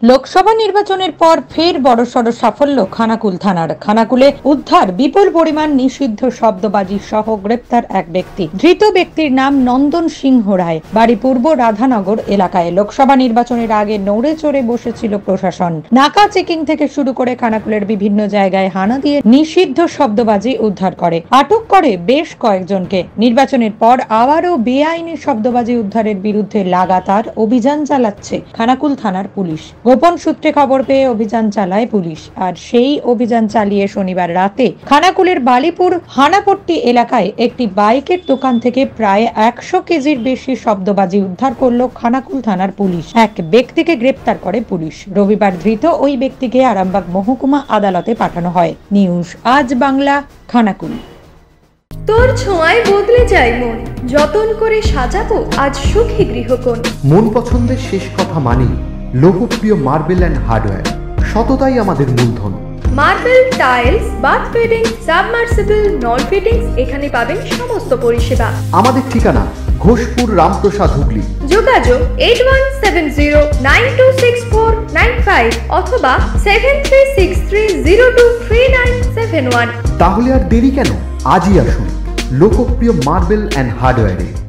লোকসভা নির্বাচনের পর ফের বড়সড় সাফল্য খানাকুল থানার। খানাকুলে উদ্ধার বিপুল পরিমাণ নিষিদ্ধ শব্দবাজি সহ গ্রেপ্তার এক ব্যক্তি। ধৃত ব্যক্তির নাম নন্দন সিংহ রায়, বাড়ি পূর্ব রাধানগর এলাকায়। লোকসভা নির্বাচনের আগে নড়ে চড়ে বসেছিল প্রশাসন। নাকা চেকিং থেকে শুরু করে খানাকুলের বিভিন্ন জায়গায় হানা দিয়ে নিষিদ্ধ শব্দবাজি উদ্ধার করে, আটক করে বেশ কয়েকজনকে। নির্বাচনের পর আবারও বেআইনি শব্দবাজি উদ্ধারের বিরুদ্ধে লাগাতার অভিযান চালাচ্ছে খানাকুল থানার পুলিশ। গোপন সূত্রে খবর পেয়ে অভিযান চালায় পুলিশ, আর সেই অভিযান চালিয়ে শনিবার রাতে খানাকুলের বালিপুর হানাপট্টি এলাকায় একটি বাইকের দোকান থেকে প্রায় 100 কেজির বেশি শব্দবাজি উদ্ধার করলো খানাকুল থানার পুলিশ। এক ব্যক্তিকে গ্রেপ্তার করে পুলিশ। রবিবার ধৃত ওই ব্যক্তিকে আরামবাগ মহকুমা আদালতে পাঠানো হয়। নিউজ আজ বাংলা, খানাকুল। তোর ছোঁয়ায় বদলে যায় মন, যতন করে সাজাবো আজ সুখী গৃহকোণ। মন পছন্দের শেষ কথা মানি লোকপ্রিয় মার্বেল অ্যান্ড হার্ডওয়্যার, সততাই আমাদের মূলধন। Marble, tiles, bath fitting, submersible, নল ফিটিংস, এখানে পাবেন সমস্ত পরিষেবা। আমাদের ঠিকানা ঘোষপুর, রামপ্রসাদ, হুগলি। যোগাযোগ 8170926495 অথবা 7363023971। তাহলে আর দেরি কেন, আজই আসুন লোকপ্রিয় মার্বেল অ্যান্ড হার্ডওয়্যারে।